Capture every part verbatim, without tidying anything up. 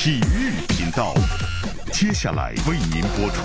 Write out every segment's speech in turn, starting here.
体育频道，接下来为您播出。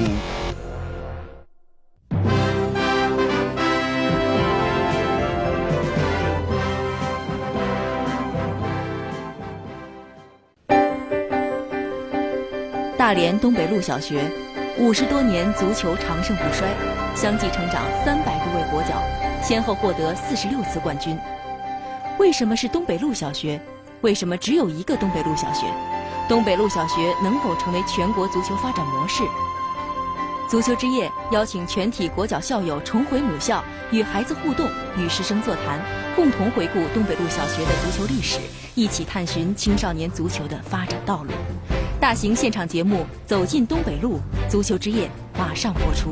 大连东北路小学，五十多年足球长盛不衰，相继成长三百多位国脚，先后获得四十六次冠军。为什么是东北路小学？为什么只有一个东北路小学？东北路小学能否成为全国足球发展模式？足球之夜邀请全体国脚校友重回母校，与孩子互动，与师生座谈，共同回顾东北路小学的足球历史，一起探寻青少年足球的发展道路。大型现场节目《走进东北路》足球之夜马上播出。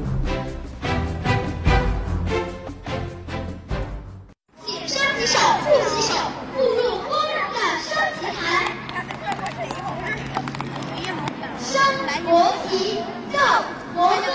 锦上几手，不洗手，步入光染升旗台。升国旗，奏国歌。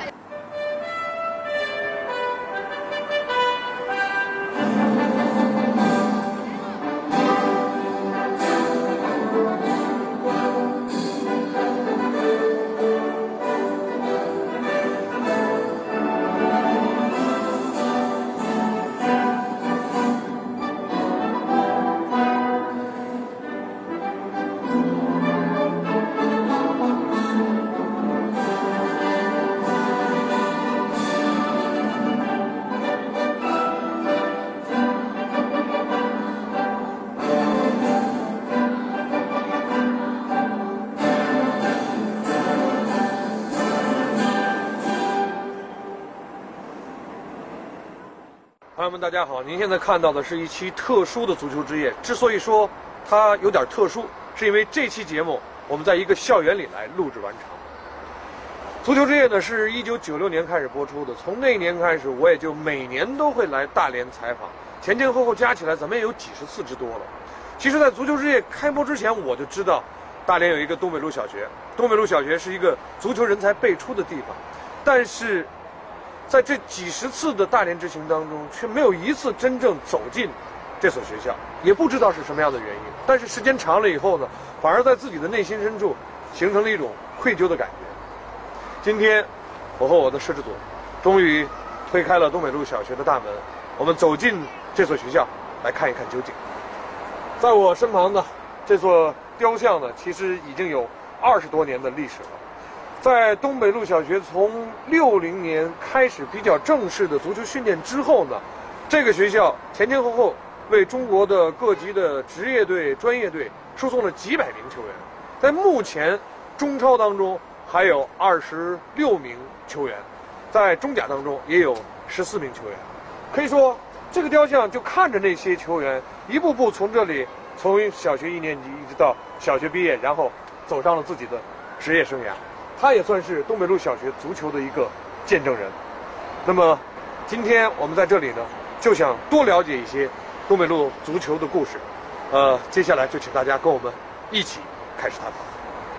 朋友们，大家好！您现在看到的是一期特殊的足球之夜。之所以说它有点特殊，是因为这期节目我们在一个校园里来录制完成。足球之夜呢是一九九六年开始播出的，从那年开始，我也就每年都会来大连采访，前前后后加起来，咱们也有几十次之多了。其实，在足球之夜开播之前，我就知道大连有一个东北路小学，东北路小学是一个足球人才辈出的地方，但是在这几十次的大连之行当中，却没有一次真正走进这所学校，也不知道是什么样的原因。但是时间长了以后呢，反而在自己的内心深处形成了一种愧疚的感觉。今天，我和我的摄制组终于推开了东北路小学的大门，我们走进这所学校，来看一看究竟。在我身旁的这座雕像呢，其实已经有二十多年的历史了。在东北路小学从六零年开始比较正式的足球训练之后呢，这个学校前前后后为中国的各级的职业队、专业队输送了几百名球员。在目前中超当中还有二十六名球员，在中甲当中也有十四名球员。可以说，这个雕像就看着那些球员一步步从这里从小学一年级一直到小学毕业，然后走上了自己的职业生涯。他也算是东北路小学足球的一个见证人。那么，今天我们在这里呢，就想多了解一些东北路足球的故事。呃，接下来就请大家跟我们一起开始探访。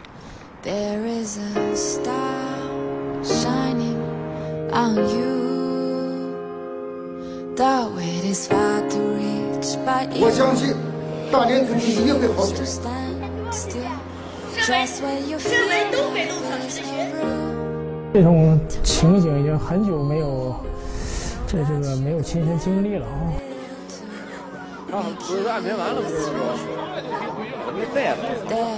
There is a star shining on you. The way is far to reach, but 我相信大连足球一定会好起来。 身为身为东北路小学的学子， 这种情景已经很久没有，这这个没有亲身经历了啊。 啊，不是安排完了不是说，我没带了。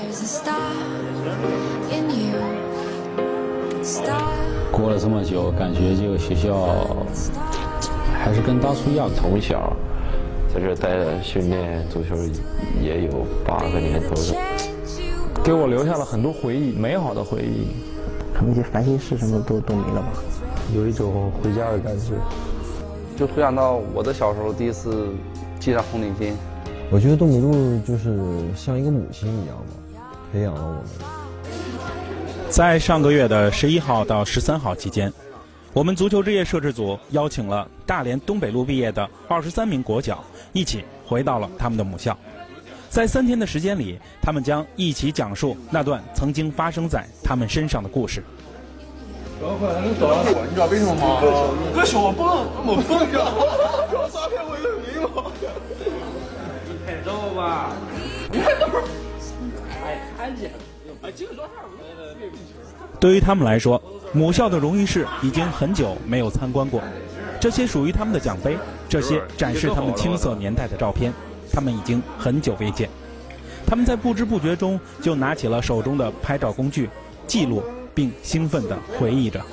过了这么久，感觉这个学校还是跟当初一样。从小在这待着训练足球也有八个年头了。 给我留下了很多回忆，美好的回忆。 可能一些烦心事什么都都没了吧， 有一种回家的感觉。 就回想到我的小时候第一次系上红领巾。 我觉得东北路就是像一个母亲一样吧，培养了我们。 在上个月的十一号到十三号期间，我们足球之夜摄制组邀请了大连东北路毕业的二十三名国脚，一起回到了他们的母校。在三天的时间里，他们将一起讲述那段曾经发生在他们身上的故事。 你知道为什么吗？可是我不能没碰着，我诈骗我有理吗？你太逗吧！你看这不是？哎对于他们来说，母校的荣誉室已经很久没有参观过。这些属于他们的奖杯，这些展示他们青涩年代的照片，他们已经很久未见。他们在不知不觉中就拿起了手中的拍照工具，记录并兴奋地回忆着。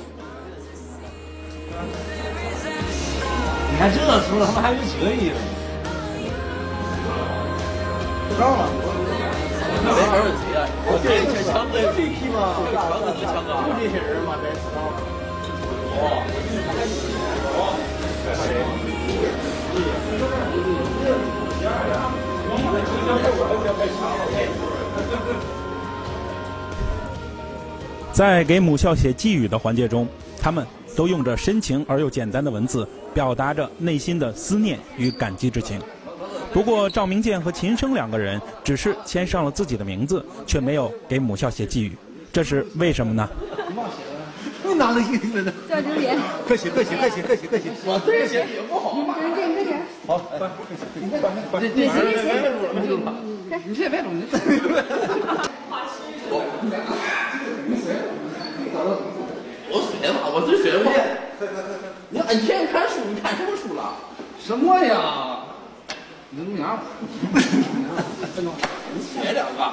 你看这时候他们还有几个亿呢？不知道了。那没法问谁啊？我这这强哥有这批吗？强哥是强哥，就这些人嘛，咱知道。哦。 在给母校写寄语的环节中，他们都用着深情而又简单的文字，表达着内心的思念与感激之情。不过，赵明剑和秦升两个人只是签上了自己的名字，却没有给母校写寄语，这是为什么呢？ 你哪能写的呢？ 赵经理， 客气客气客气客气客气， 我这写也不好。 你这这这。 好，快，你快， 你谁谁？你这别动，你。我学嘛，我只学嘛。你按天看书，你看什么书了？ 什么呀？你怎么样？ 你写两个。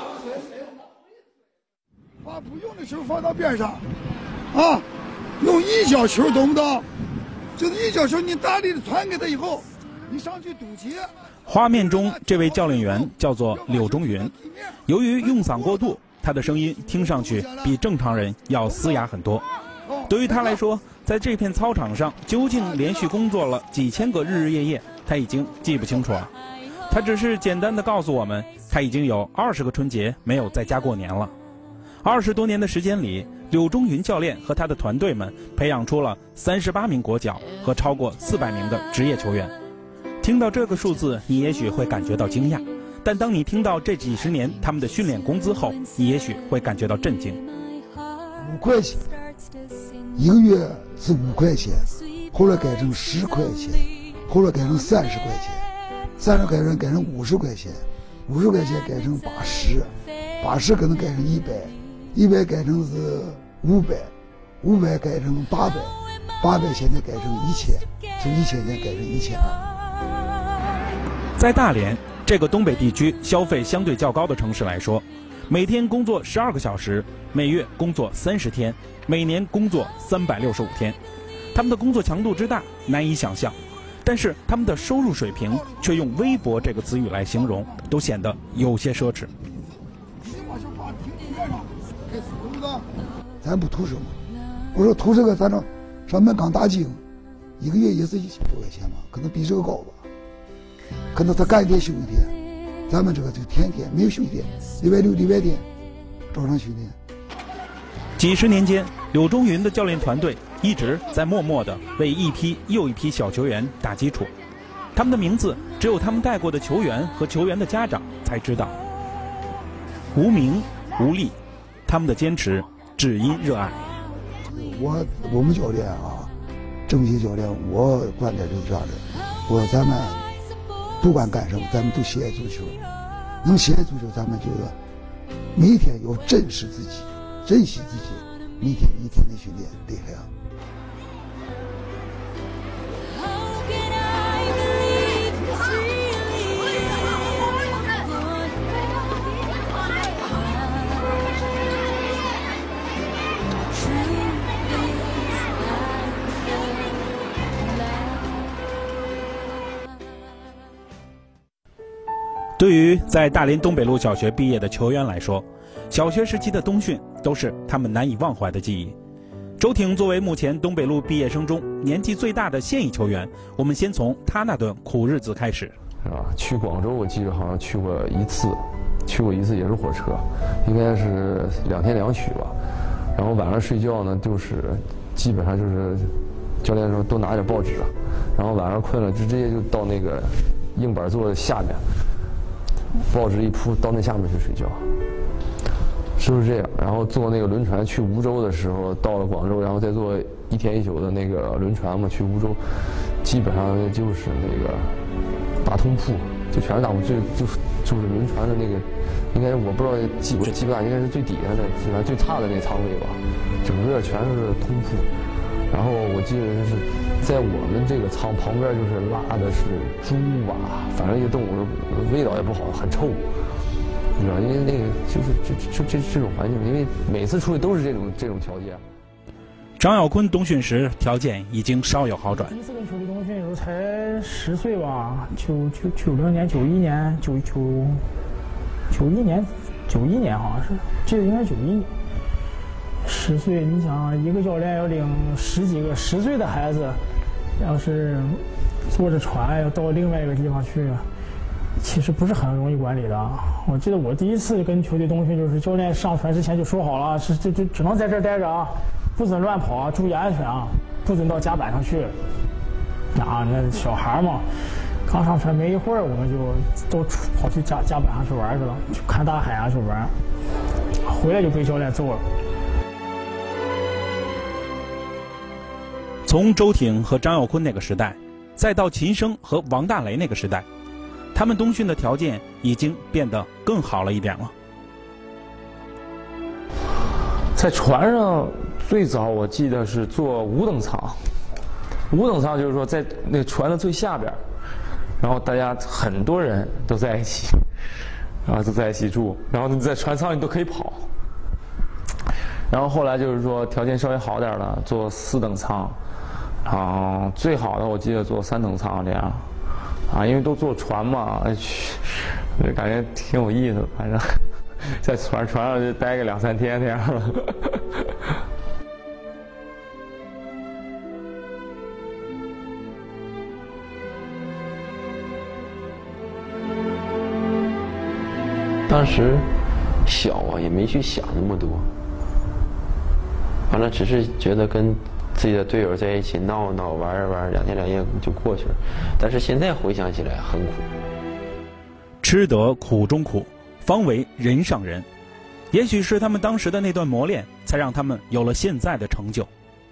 把不用的球放到边上，啊，用一脚球，懂不懂？就是一脚球，你大力的传给他以后，你上去堵截。 画面中这位教练员叫做柳中云，由于用嗓过度，他的声音听上去比正常人要嘶哑很多。对于他来说，在这片操场上究竟连续工作了几千个日日夜夜，他已经记不清楚了。他只是简单的告诉我们，他已经有二十个春节没有在家过年了。二十多年的时间里，柳中云教练和他的团队们培养出了三十八名国脚和超过四百名的职业球员。听到这个数字，你也许会感觉到惊讶，但当你听到这几十年他们的训练工资后，你也许会感觉到震惊。 五块钱，一个月是五块钱，后来改成十块钱，后来改成三十块钱，三十块钱改成五十块钱，五十块钱改成八十，八十可能改成一百，一百改成是五百，五百改成八百，八百现在改成一千，从一千年改成一千二。 在大连这个东北地区消费相对较高的城市来说，每天工作十二个小时，每月工作三十天，每年工作三百六十五天，他们的工作强度之大难以想象，但是他们的收入水平却用微薄这个词语来形容，都显得有些奢侈。 咱不图什么？我说图这个，咱这上门岗打井，一个月也是一千多块钱吧，可能比这个高吧。可能他干一天休一天，咱们这个就天天没有休一天，礼拜六、礼拜天照常训练。 几十年间，柳中云的教练团队一直在默默地为一批又一批小球员打基础，他们的名字只有他们带过的球员和球员的家长才知道。无名无利，他们的坚持只因热爱。 我我们教练啊，郑杰教练，我观点就是这样的，我咱们不管干什么，咱们都喜爱足球，能喜爱足球，咱们就每天要珍视自己，珍惜自己，每天一天的训练，厉害啊！ 对于在大连东北路小学毕业的球员来说，小学时期的冬训都是他们难以忘怀的记忆。周挺作为目前东北路毕业生中年纪最大的现役球员，我们先从他那段苦日子开始。 啊，去广州我记得好像去过一次，去过一次也是火车，应该是两天两宿吧。然后晚上睡觉呢，就是基本上就是教练说多拿点报纸，然后晚上困了就直接就到那个硬板座下面。报纸一铺到那下面去睡觉，是不是这样？然后坐那个轮船去梧州的时候，到了广州，然后再坐一天一宿的那个轮船嘛，去梧州，基本上就是那个大通铺， 就全是大雾，就就就是轮船的那个，应该我不知道记我记不大，应该是最底下的，基本上最差的那舱位吧，整个全是通铺。然后我记得是在我们这个舱旁边就是拉的是猪吧，反正一些动物味道也不好，很臭。你知道，因为那个就是就就这这种环境，因为每次出去都是这种这种条件。 张耀坤冬训时条件已经稍有好转。 第一次跟球队冬训的时候才十岁吧，九九九零年、九一年、九九九一年、九一年好像是，记得应该是九一年。十岁，你想一个教练要领十几个十岁的孩子，要是坐着船要到另外一个地方去，其实不是很容易管理的。我记得我第一次跟球队冬训，就是教练上船之前就说好了，是就就只能在这儿待着啊。不准乱跑啊，注意安全啊！不准到甲板上去。啊，那小孩嘛，刚上船没一会儿，我们就都跑去甲甲板上去玩去了，去看大海啊，去玩。回来就被教练揍了。 从周挺和张耀坤那个时代，再到秦升和王大雷那个时代，他们冬训的条件已经变得更好了一点了。 在船上。最早我记得是坐五等舱，五等舱就是说在那个船的最下边，然后大家很多人都在一起，然后都在一起住，然后你在船舱里都可以跑。然后后来就是说条件稍微好点的坐四等舱，然后最好的我记得坐三等舱这样，啊，因为都坐船嘛，哎，感觉挺有意思，反正在船船上就待个两三天那样了。 当时小啊，也没去想那么多，反正只是觉得跟自己的队友在一起闹闹玩玩，两天两夜就过去了。但是现在回想起来很苦， 吃得苦中苦，方为人上人。也许是他们当时的那段磨练，才让他们有了现在的成就。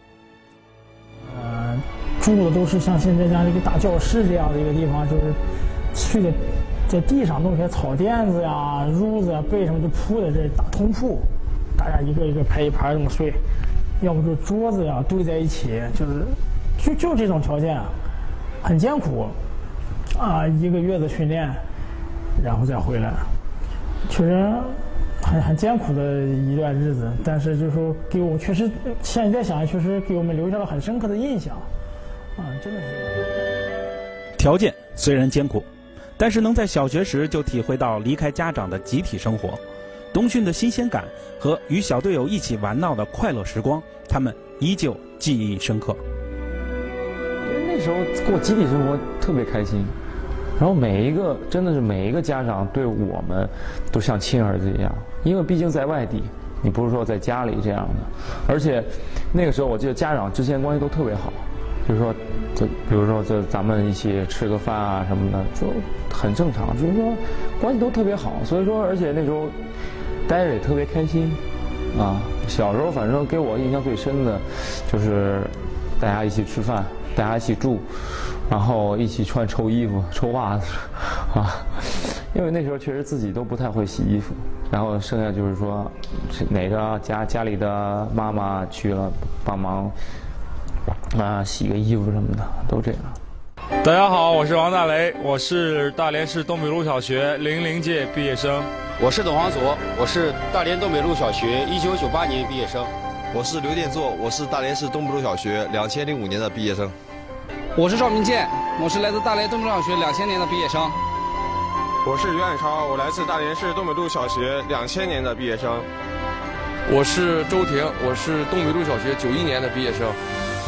呃，住的都是像现在这样一个大教室这样的一个地方，就是睡的。在地上弄些草垫子呀、褥子呀、被什么就铺在这大通铺，大家一个一个排一排这么睡，要不就桌子呀堆在一起，就是就就这种条件，很艰苦啊，一个月的训练，然后再回来，确实很很艰苦的一段日子，但是就是说给我确实现在想确实给我们留下了很深刻的印象，啊，真的是。 条件虽然艰苦，但是能在小学时就体会到离开家长的集体生活，冬训的新鲜感和与小队友一起玩闹的快乐时光，他们依旧记忆深刻。 因为那时候过集体生活特别开心，然后每一个真的是每一个家长对我们都像亲儿子一样，因为毕竟在外地，你不是说在家里这样的，而且那个时候我记得家长之间关系都特别好。就是说，这比如说这咱们一起吃个饭啊什么的，就很正常。就是说关系都特别好，所以说而且那时候待着也特别开心啊。小时候反正给我印象最深的，就是大家一起吃饭，大家一起住，然后一起穿臭衣服、臭袜子啊。因为那时候确实自己都不太会洗衣服，然后剩下就是说哪个家家里的妈妈去了帮忙。啊，洗个衣服什么的都这样。 大家好，我是王大雷，我是大连市东北路小学零零届毕业生。 我是董皇佐，我是大连东北路小学一九九八年毕业生。 我是刘殿座，我是大连市东北路小学两千零五年的毕业生。 我是赵明建，我是来自大连东北路小学两千年的毕业生。 我是袁海超，我来自大连市东北路小学两千年的毕业生。 我是周婷，我是东北路小学九一年的毕业生。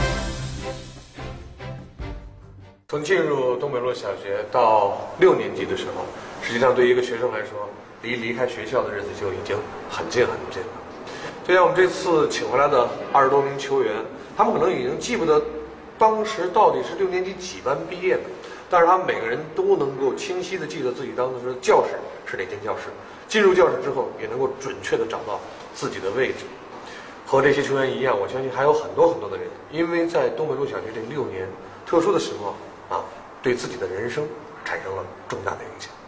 从进入东北路小学到六年级的时候，实际上对于一个学生来说，离离开学校的日子就已经很近很近了。就像我们这次请回来的二十多名球员，他们可能已经记不得当时到底是六年级几班毕业的，但是他们每个人都能够清晰地记得自己当时的教室是哪间教室，进入教室之后也能够准确地找到自己的位置。和这些球员一样，我相信还有很多很多的人，因为在东北路小学这六年特殊的时光啊，对自己的人生产生了重大的影响。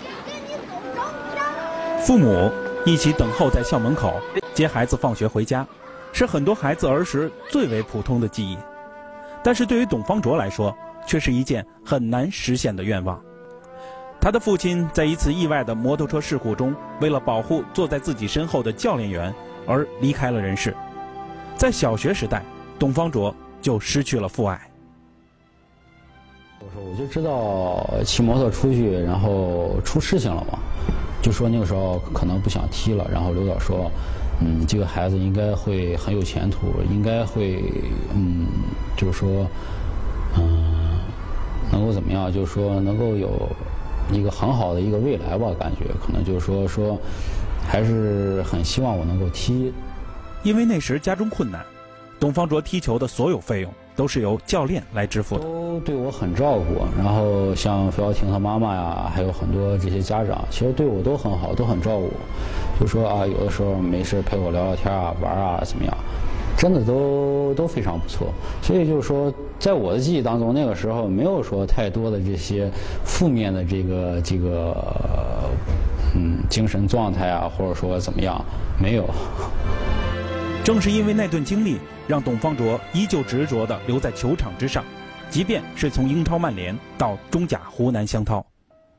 父母一起等候在校门口接孩子放学回家，是很多孩子儿时最为普通的记忆。但是对于董方卓来说，却是一件很难实现的愿望。他的父亲在一次意外的摩托车事故中，为了保护坐在自己身后的教练员而离开了人世。在小学时代，董方卓就失去了父爱。 我说我就知道骑摩托出去，然后出事情了嘛，就说那个时候可能不想踢了。然后刘导说，嗯，这个孩子应该会很有前途，应该会，嗯，就是说，嗯，能够怎么样？就是说能够有一个很好的一个未来吧。感觉可能就是说说，还是很希望我能够踢。 因为那时家中困难，董方卓踢球的所有费用都是由教练来支付的。 都对我很照顾，然后像费瑶婷她妈妈呀，还有很多这些家长，其实对我都很好，都很照顾。就说啊，有的时候没事陪我聊聊天啊，玩啊，怎么样，真的都都非常不错。所以就是说，在我的记忆当中，那个时候没有说太多的这些负面的这个这个嗯精神状态啊，或者说怎么样，没有。 正是因为那段经历，让董方卓依旧执着地留在球场之上，即便是从英超曼联到中甲湖南湘涛。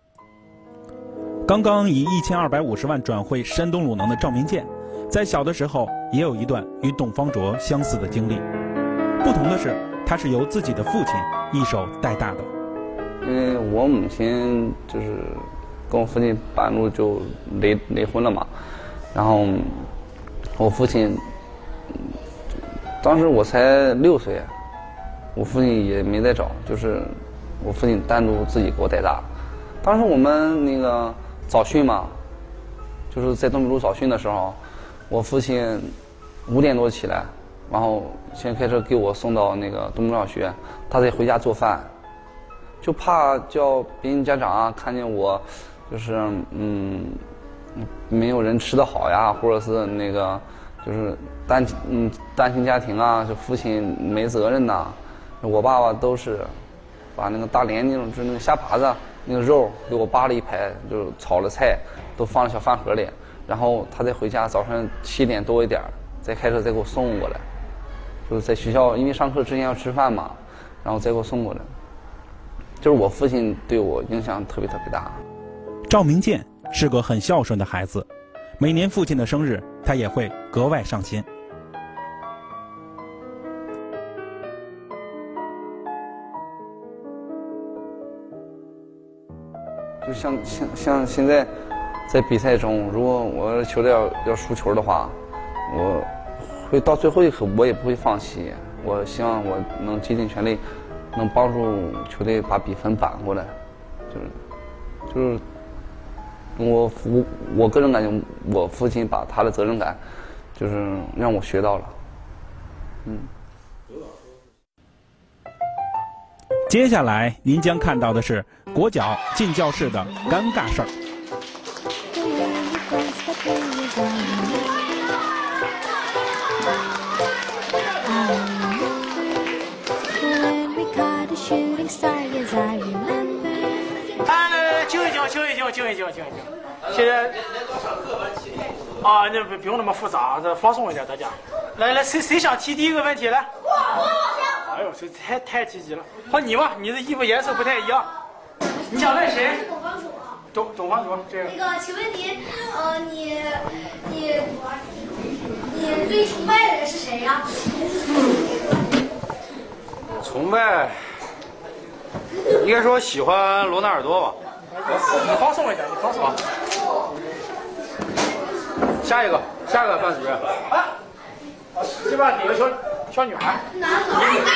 刚刚以一千二百五十万转会山东鲁能的赵明剑，在小的时候也有一段与董方卓相似的经历。不同的是，他是由自己的父亲一手带大的。 因为我母亲就是跟我父亲半路就离离婚了嘛，然后我父亲。当时我才六岁，我父亲也没再找，就是我父亲单独自己给我带大。当时我们那个早训嘛，就是在东北路早训的时候，我父亲五点多起来，然后先开车给我送到那个东北路小学，他再回家做饭，就怕叫别人家长啊看见我，就是嗯没有人吃得好呀，或者是那个。就是单嗯单亲家庭啊，就父亲没责任呐。我爸爸都是把那个大连那种就是那个虾爬子那个肉给我扒了一排，就炒了菜，都放在小饭盒里。然后他再回家，早上七点多一点再开车再给我送过来。就是在学校，因为上课之前要吃饭嘛，然后再给我送过来。就是我父亲对我影响特别特别大。 赵明剑是个很孝顺的孩子。每年父亲的生日，他也会格外上心。 就像像像现在，在比赛中，如果我球队要要输球的话，我会到最后一刻，我也不会放弃。我希望我能竭尽全力，能帮助球队把比分扳过来。就是就是。我我我个人感觉，我父亲把他的责任感，就是让我学到了。嗯。 接下来您将看到的是国脚进教室的尴尬事儿。 静一静，静一静，静一静，静一静。现在啊，那不不用那么复杂，这放松一点，大家。来来，谁谁想提第一个问题来？哎呦，这太太积极了。好，你吧，你的衣服颜色不太一样。你想问谁？ 董方卓。 董董方卓，这个。 那个，请问您，呃，你你你最崇拜的人是谁呀？ 崇拜，应该说喜欢罗纳尔多吧。 你放松一点，你放松。 下一个，下一个班主任。 啊，这边哪个小小女孩？ 男孩。男孩。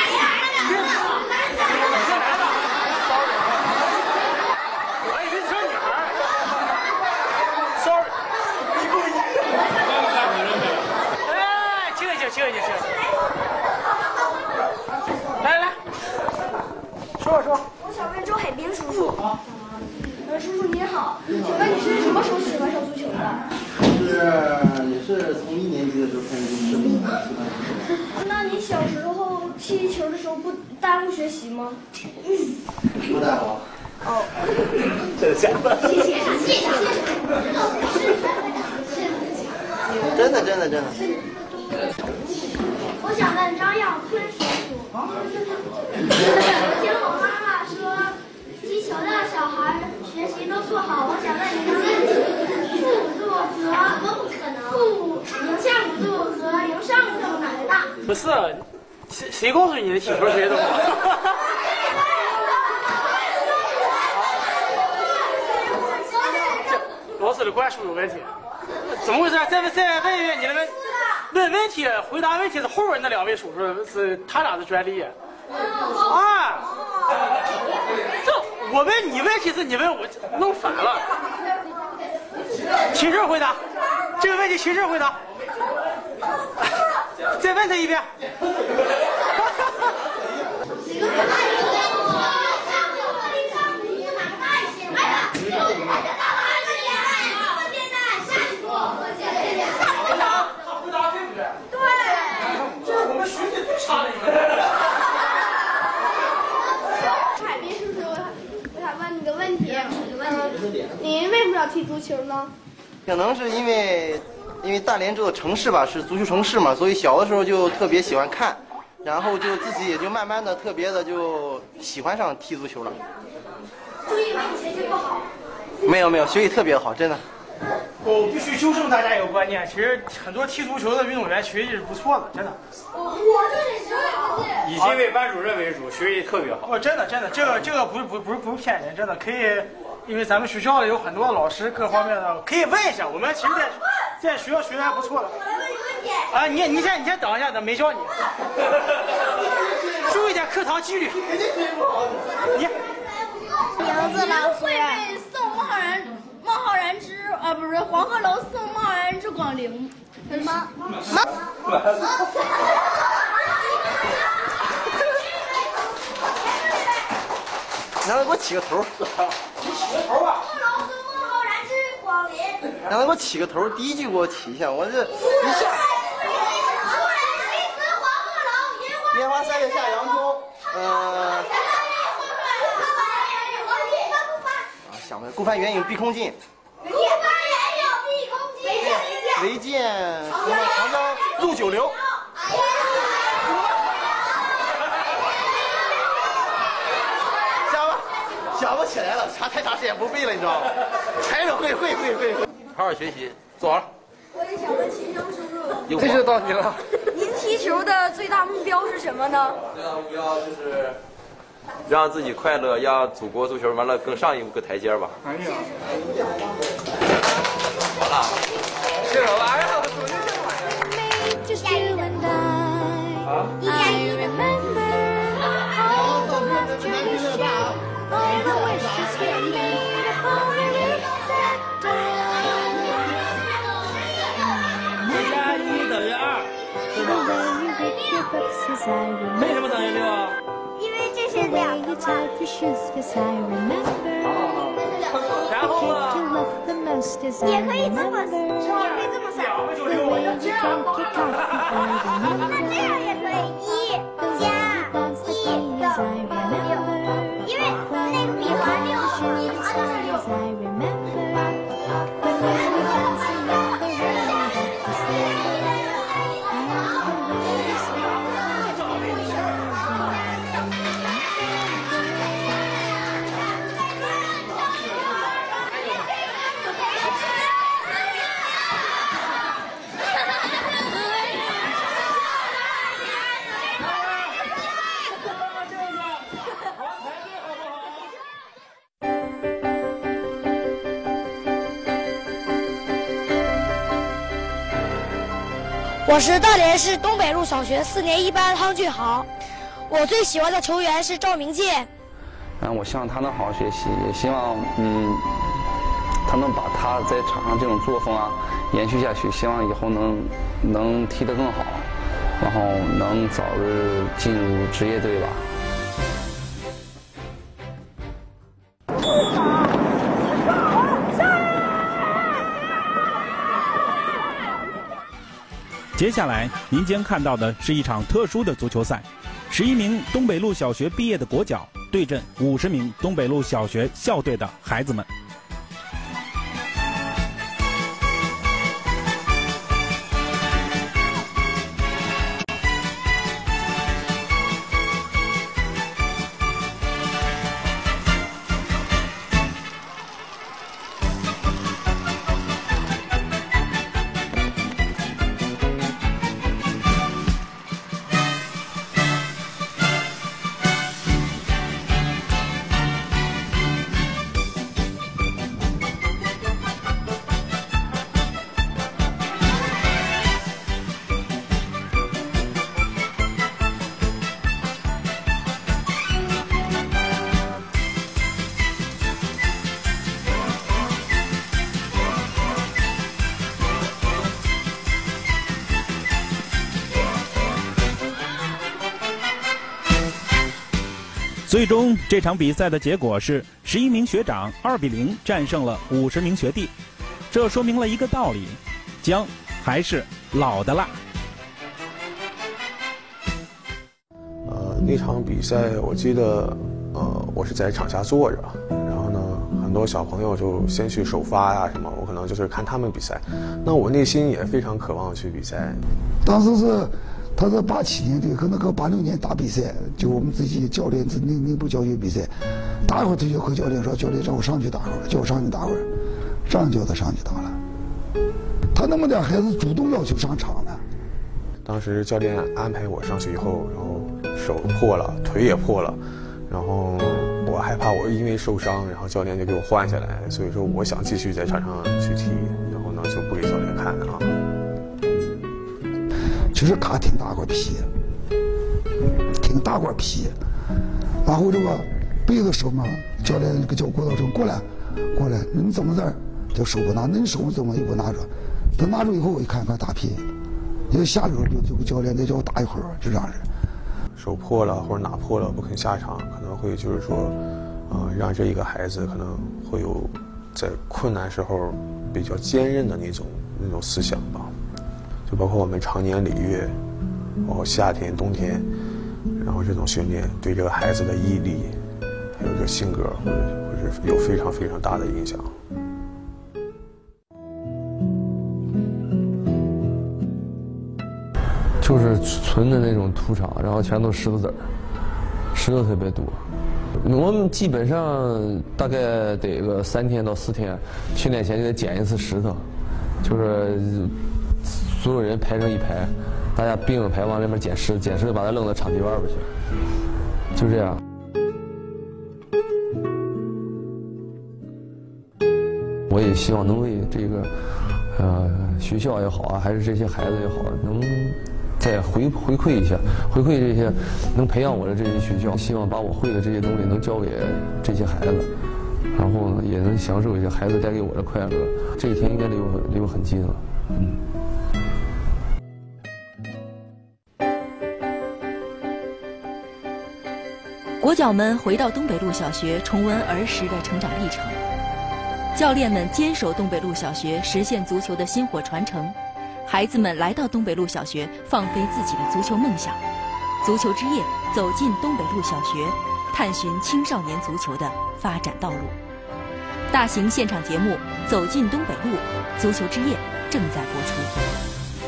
我以为是小女孩。Sorry。哎，静一静，静一静，静一静。来来，说说。 我想问周海滨叔叔。呃，叔叔您好，请问你是什么时候喜欢上足球的？ 是也是从一年级的时候开始就喜欢喜欢足球。 那你小时候踢球的时候不耽误学习吗？ 不耽误。 哦，真的假的？ 谢谢谢谢。 真的真的真的。 我想问张耀坤叔叔，听我妈妈说，踢球的小孩学习都不好。我想问你个问题：负五度和负零下五度和零上五度哪个大？ 不是，谁谁告诉你的踢球学的好？老师的灌输有问题，怎么回事？再问再问一遍你的问问问题，回答问题是后边那两位叔叔是他俩的专利。啊，这我问你问题是你问我，弄反了。秦胜回答，这个问题秦胜回答。再问他一遍。 您为什么要踢足球呢？ 可能是因为，因为大连这座城市吧是足球城市嘛，所以小的时候就特别喜欢看，然后就自己也就慢慢的特别的就喜欢上踢足球了。 就因为你学习不好？ 没有没有，学习特别好，真的。 我必须纠正大家一个观念，其实很多踢足球的运动员学习是不错的，真的。 我就是学习。 以这位班主任为主，学习特别好。哦，真的真的，这个这个不是不不是不是骗人，真的可以。因为咱们学校里有很多老师，各方面的可以问一下。我们其实在在学校学的还不错的。啊，你你先你先等一下，咱没教你。注意点课堂纪律。你。 名字老师会被送孟浩然孟浩然之啊不是黄鹤楼送孟浩然之广陵什么？ 能不能给我起个头？ 你起个头吧。 能不能给我起个头？第一句给我起一下，我这一下。烟花三月下扬州，呃。啊，想不来，孤帆远影碧空尽。孤帆远影碧空尽。唯见什么长江入九流。想不起来了，查太长时间不背了，你知道吗？才能会会会会会。 好好学习，坐好了。 我也想问秦生叔叔， 这就到你了。 您踢球的最大目标是什么呢？ 最大目标就是让自己快乐，让祖国足球完了更上一个台阶吧。 哎呀， 好了，这个玩意儿。啊？ 一加一。 为什么等于六啊？ 因为这是两个嘛。 然后呢？ 也可以这么，也可以这么算。 两个就六啊。 那这样也可以，一加一等于六，因为那个比划六一二六。 我是大连市东北路小学四年一班汤俊豪，我最喜欢的球员是赵明剑。 嗯，我希望他能好好学习，也希望嗯，他能把他在场上这种作风啊延续下去，希望以后能能踢得更好，然后能早日进入职业队吧。 接下来您将看到的是一场特殊的足球赛，十一名东北路小学毕业的国脚对阵五十名东北路小学校队的孩子们。最终这场比赛的结果是十一名学长二比零战胜了五十名学弟，这说明了一个道理：姜还是老的辣。 呃，那场比赛我记得，呃，我是在场下坐着，然后呢，很多小朋友就先去首发呀什么，我可能就是看他们比赛，那我内心也非常渴望去比赛。 当时是。他是八七年的，和那个八六年打比赛，就我们自己教练自内内部教学比赛，打一会儿他就和教练说：“教练让我上去打会儿，叫我上去打会儿。”这样叫他上去打了。他那么点孩子主动要求上场的。 当时教练安排我上去以后，然后手破了，腿也破了，然后我害怕我因为受伤，然后教练就给我换下来，所以说我想继续在场上去踢，然后呢就不给教练看了。 其实他挺大块皮，挺大块皮，然后这个背着手嘛，教练那个叫郭道成过来，过来，你怎么在这手不拿？那你手怎么又不拿着？他拿住以后我一看，看大皮，就下溜就就给教练再叫我打一会儿，就这样子。 手破了或者哪破了不肯下场，可能会就是说，呃，让这一个孩子可能会有在困难时候比较坚韧的那种那种思想吧。就包括我们长年累月，包括夏天、冬天，然后这种训练对这个孩子的毅力，还有这个性格，或者或者有非常非常大的影响。 就是纯的那种土场，然后全都石头子儿，石头特别多。我们基本上大概得个三天到四天，训练前就得捡一次石头，就是。所有人排成一排，大家并着排往那边捡石，捡石把它扔到场地外边去，就这样。我也希望能为这个呃学校也好啊，还是这些孩子也好，能再回回馈一下，回馈这些能培养我的这些学校，希望把我会的这些东西能教给这些孩子，然后呢也能享受一下孩子带给我的快乐。这一天应该离我离我很近了，嗯。 国脚们回到东北路小学，重温儿时的成长历程。教练们坚守东北路小学，实现足球的薪火传承。孩子们来到东北路小学，放飞自己的足球梦想。足球之夜走进东北路小学，探寻青少年足球的发展道路。大型现场节目《走进东北路》，足球之夜正在播出。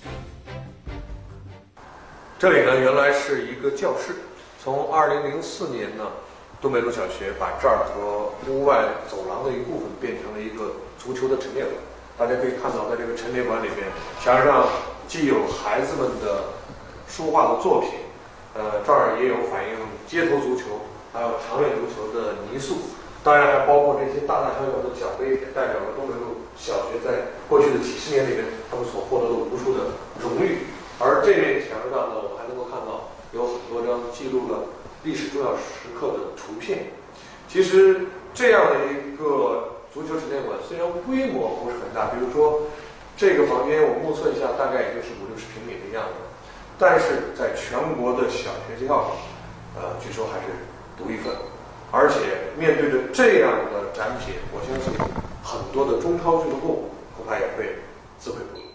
这里呢，原来是一个教室。从二零零四年呢，东北路小学把这儿和屋外走廊的一部分变成了一个足球的陈列馆。大家可以看到，在这个陈列馆里面，墙上既有孩子们的书画的作品，呃，这儿也有反映街头足球，还有长远足球的泥塑，当然还包括这些大大小小的奖杯，也代表了东北路小学在过去的几十年里面，他们所获得的无数的荣誉。而这面墙上呢，我们还能够看到有很多张记录了历史重要时刻的图片。其实这样的一个足球陈列馆虽然规模不是很大，比如说这个房间我目测一下，大概也就是五六十平米的样子，但是在全国的小学街道上，呃，据说还是独一份。而且面对着这样的展品，我相信很多的中超俱乐部恐怕也会自愧不如。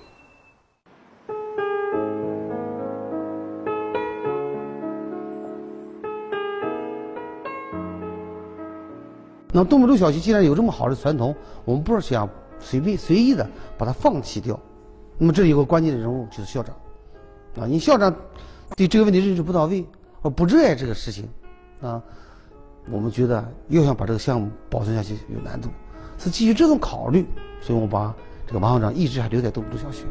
那东北路小学既然有这么好的传统，我们不是想随便随意的把它放弃掉。那么这里有个关键的人物就是校长，啊，你校长对这个问题认识不到位，而不热爱这个事情，啊，我们觉得要想把这个项目保存下去有难度，是基于这种考虑，所以我把这个王校长一直还留在东北路小学。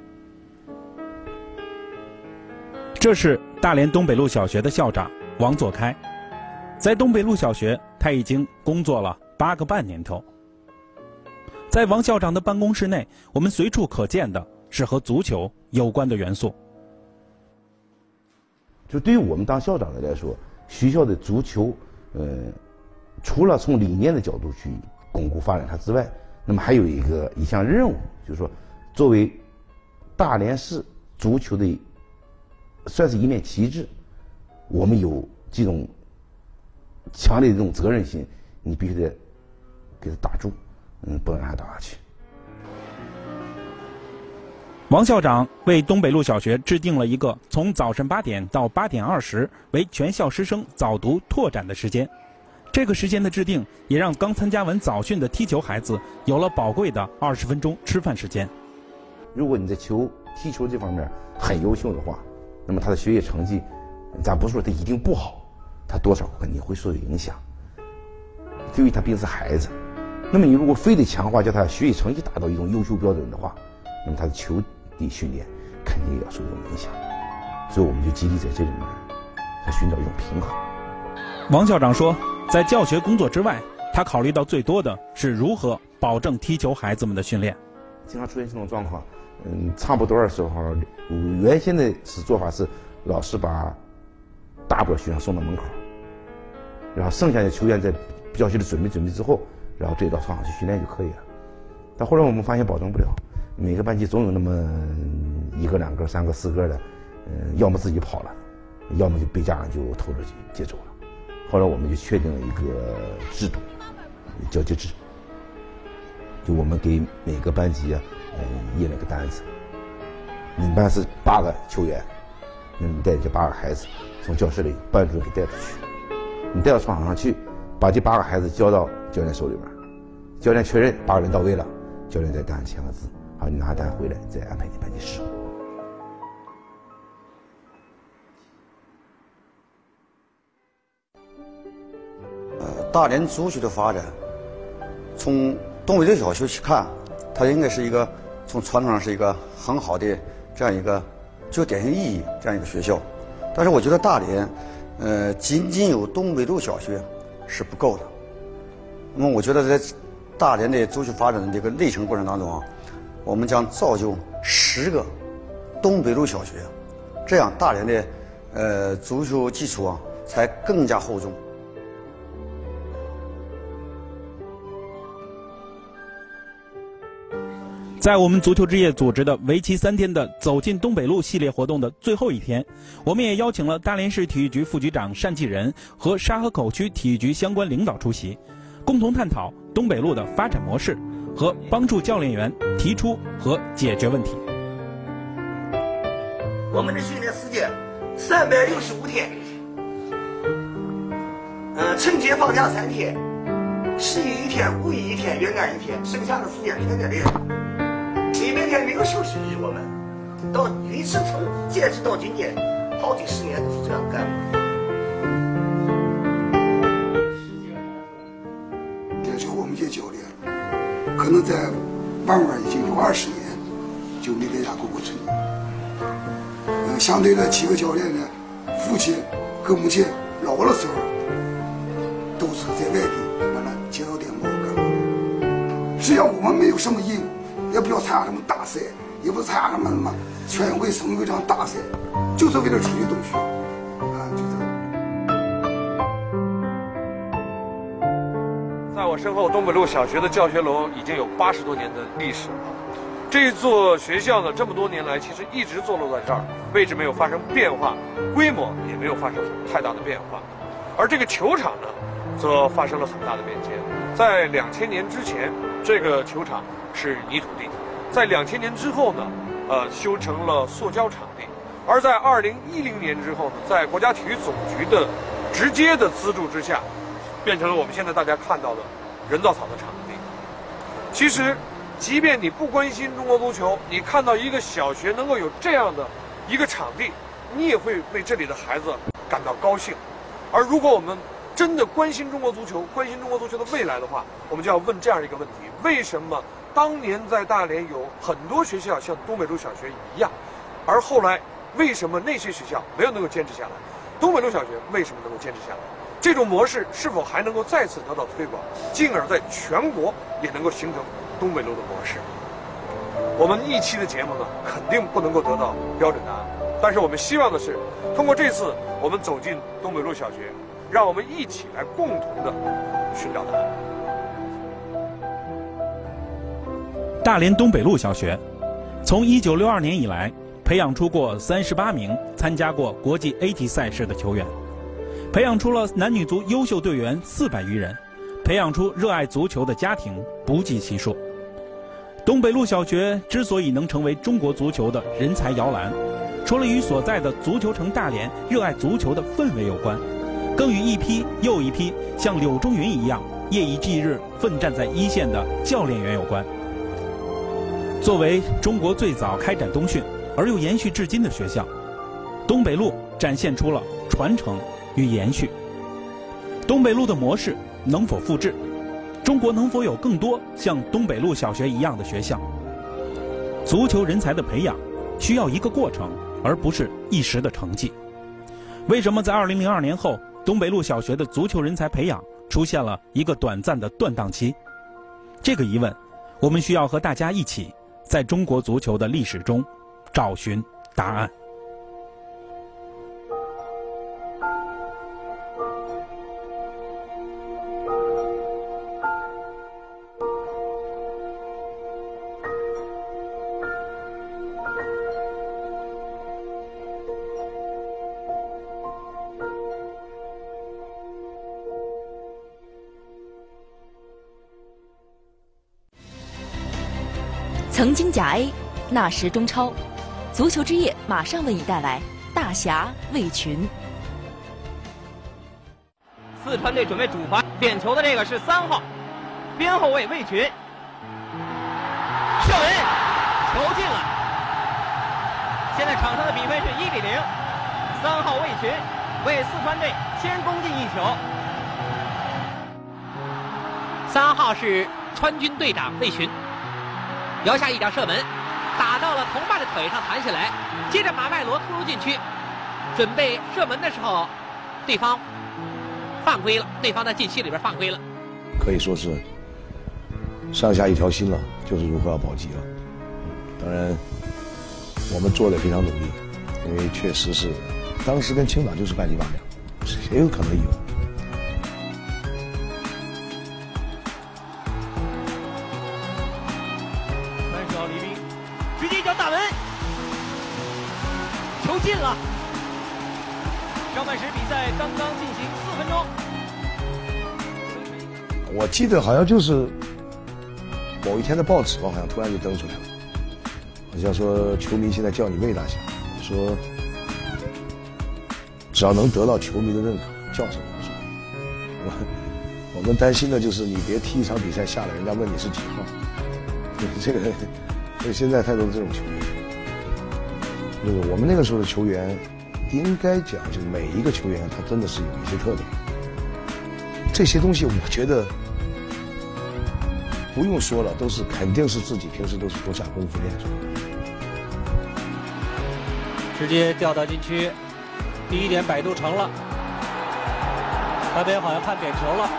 这是大连东北路小学的校长王作开，在东北路小学他已经工作了八个半年头。在王校长的办公室内，我们随处可见的是和足球有关的元素。 就对于我们当校长的来说，学校的足球，呃，除了从理念的角度去巩固发展它之外，那么还有一个一项任务，就是说，作为大连市足球的算是一面旗帜，我们有这种强烈的这种责任心，你必须得给它打住，嗯，不能让它倒下去。 王校长为东北路小学制定了一个从早晨八点到八点二十为全校师生早读拓展的时间。这个时间的制定，也让刚参加完早训的踢球孩子有了宝贵的二十分钟吃饭时间。 如果你在球踢球这方面很优秀的话，那么他的学业成绩，咱不是说他一定不好，他多少肯定会受到影响。对于他毕竟是孩子，那么你如果非得强化叫他学习成绩达到一种优秀标准的话，那么他的球的训练肯定也要受这种影响。所以我们就极力在这里面来寻找一种平衡。 王校长说，在教学工作之外，他考虑到最多的是如何保证踢球孩子们的训练。 经常出现这种状况，嗯，差不多的时候，原先的是做法是老师把大部分学生送到门口，然后剩下的球员在教学的准备准备之后，然后这到操场去训练就可以了。但后来我们发现保证不了，每个班级总有那么一个、两个、三个、四个的，嗯，要么自己跑了，要么就被家长就偷着接走了。后来我们就确定了一个制度，交接制。就我们给每个班级啊，嗯，印了个单子，你们班是八个球员，那你带这八个孩子从教室里班主任给带出去，你带到操场上去，把这八个孩子交到教练手里边，教练确认八个人到位了，教练在单上签个字，好，你拿单回来再安排你班级事务。 呃，大连足球的发展，从东北路小学去看，它应该是一个从传统上是一个很好的这样一个具有典型意义这样一个学校。但是我觉得大连，呃，仅仅有东北路小学是不够的。那么我觉得在大连的足球发展的这个历程过程当中啊，我们将造就十个东北路小学，这样大连的呃足球基础啊才更加厚重。 在我们足球之夜组织的为期三天的走进东北路系列活动的最后一天，我们也邀请了大连市体育局副局长单继仁和沙河口区体育局相关领导出席，共同探讨东北路的发展模式和帮助教练员提出和解决问题。 我们的训练时间三百六十五天，呃，春节放假三天，十一一天，五一一天，元旦一天，剩下的时间天天练。礼拜天没有休息日，我们到一直从坚持到今天，好几十年都是这样干的。 这就我们这教练，可能在慢慢已经有二十年就没在家过过春。呃，相对的几个教练呢，父亲和母亲老了时候，都是在外地完了接到电报干嘛。实际上我们没有什么义务。也不要参加什么大赛，也不参加什么什么全运会、省运会这样大赛，就是为了出去读书，啊，就这个。在我身后，东北路小学的教学楼已经有八十多年的历史了。这座学校呢，这么多年来其实一直坐落在这儿，位置没有发生变化，规模也没有发生太大的变化。而这个球场呢，则发生了很大的变迁。在两千年之前，这个球场是泥土地，在两千年之后呢，呃，修成了塑胶场地。而在二零一零年之后呢，在国家体育总局的直接的资助之下， 变成了我们现在大家看到的人造草的场地。其实，即便你不关心中国足球，你看到一个小学能够有这样的一个场地，你也会为这里的孩子感到高兴。而如果我们真的关心中国足球，关心中国足球的未来的话，我们就要问这样一个问题：为什么当年在大连有很多学校像东北路小学一样，而后来为什么那些学校没有能够坚持下来？东北路小学为什么能够坚持下来？这种模式是否还能够再次得到推广，进而在全国也能够形成东北路的模式？我们一期的节目呢，肯定不能够得到标准答案，但是我们希望的是，通过这次我们走进东北路小学，让我们一起来共同的寻找答案。 大连东北路小学，从一九六二年以来，培养出过三十八名参加过国际 A 级赛事的球员，培养出了男女足优秀队员四百余人，培养出热爱足球的家庭不计其数。东北路小学之所以能成为中国足球的人才摇篮，除了与所在的足球城大连热爱足球的氛围有关，更与一批又一批像柳忠云一样夜以继日奋战在一线的教练员有关。作为中国最早开展冬训而又延续至今的学校，东北路展现出了传承与延续。东北路的模式能否复制？中国能否有更多像东北路小学一样的学校？足球人才的培养需要一个过程，而不是一时的成绩。为什么在二零零二年后，东北路小学的足球人才培养出现了一个短暂的断档期？这个疑问，我们需要和大家一起在中国足球的历史中找寻答案。 曾经甲 A， 那时中超，足球之夜马上为你带来大侠魏群。 四川队准备主罚点球的这个是三号边后卫魏群，射门，球进了。现在场上的比分是一比零，三号魏群为四川队先攻进一球。三号是川军队长魏群。摇下一脚射门，打到了同伴的腿上弹起来，接着马外罗突入禁区，准备射门的时候，对方犯规了，对方在禁区里边犯规了， 可以说是上下一条心了，就是如何要保级了。当然，我们做的非常努力，因为确实是当时跟青岛就是半斤八两，谁有可能有？ 大门，球进了。上半时比赛刚刚进行四分钟。 我记得好像就是某一天的报纸吧，好像突然就登出来了，好像说球迷现在叫你魏大侠，说只要能得到球迷的认可，叫什么无所谓。我我们担心的就是你别踢一场比赛下来，人家问你是几号，这个。所以现在太多的这种球员，就是我们那个时候的球员，应该讲就是每一个球员他真的是有一些特点，这些东西我觉得不用说了，都是肯定是自己平时都是多下功夫练出来的。 直接掉到禁区，第一点摆渡成了，那边好像判点球了，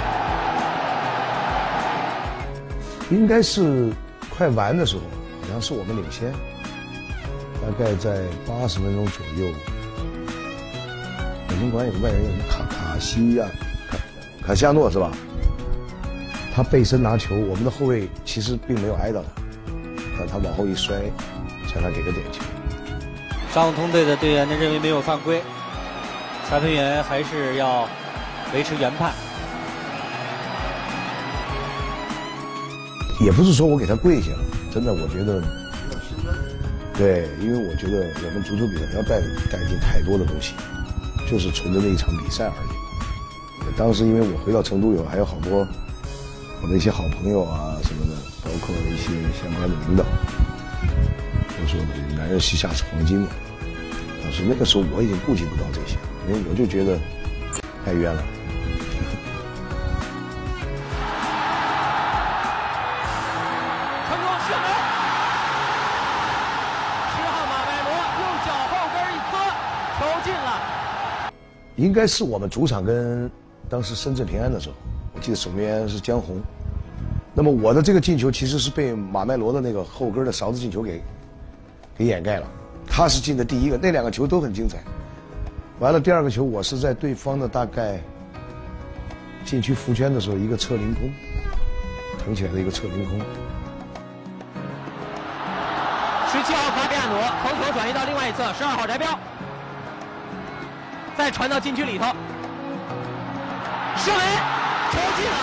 应该是。快完的时候，好像是我们领先，大概在八十分钟左右。北京国安有个外援叫卡卡西亚卡卡西亚诺是吧？他背身拿球，我们的后卫其实并没有挨到他，但他往后一摔，裁判给个点球。 上通队的队员呢认为没有犯规，裁判员还是要维持原判。 也不是说我给他跪下了，真的，我觉得，对，因为我觉得我们足球比赛要带带进太多的东西，就是纯的那一场比赛而已。 当时因为我回到成都有还有好多我的一些好朋友啊什么的，包括一些相关的领导，都说男人膝下是黄金嘛。但是那个时候我已经顾及不到这些，因为我就觉得太冤了。 成功射门，十号马麦罗用脚后跟一磕，球进了。 应该是我们主场跟当时深圳平安的时候，我记得守门员是江红。那么我的这个进球其实是被马麦罗的那个后跟的勺子进球给给掩盖了。他是进的第一个，那两个球都很精彩。完了，第二个球我是在对方的大概禁区伏圈的时候，一个侧凌空，腾起来的一个侧凌空。 十七号卡比亚诺头球转移到另外一侧，十二号翟彪，再传到禁区里头，射门，球进了，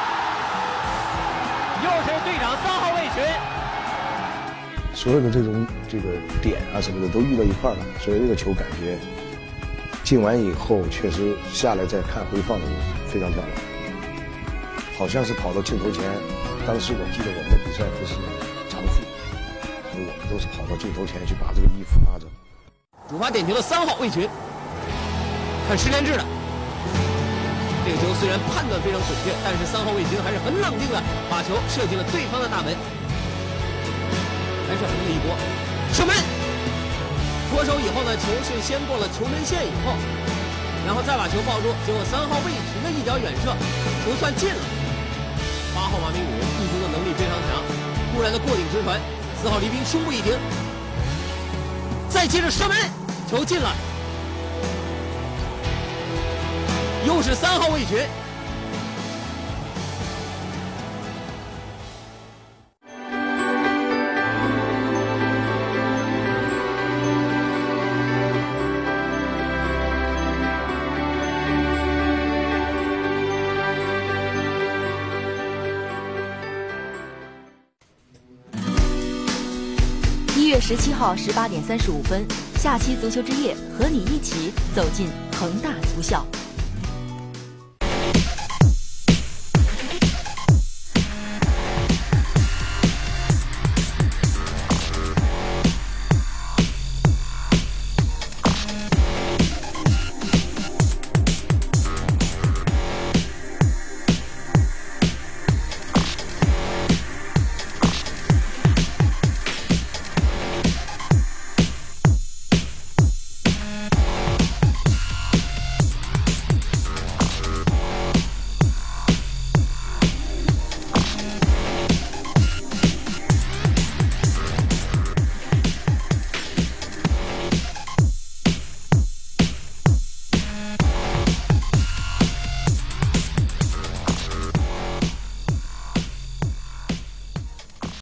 又是队长三号魏群。 所有的这种这个点啊什么的都遇到一块了，所以这个球感觉进完以后，确实下来再看回放的时候非常漂亮，好像是跑到镜头前。当时我记得我们的比赛不是长服，所以我们都是跑到镜头前去把这个衣服拉着。 主罚点球的三号魏群，看十连制的，这个球虽然判断非常准确，但是三号魏群还是很冷静的把球射进了对方的大门。还是横了一波，射门，脱手以后呢，球是先过了球门线以后，然后再把球抱住，结果三号魏群的一脚远射，球算进了。八号马明宇立足的能力非常强，突然的过顶直传，四号黎兵胸部一停，再接着射门，球进了，又是三号魏群。 一月十七号十八点三十五分，下期足球之夜和你一起走进恒大足校。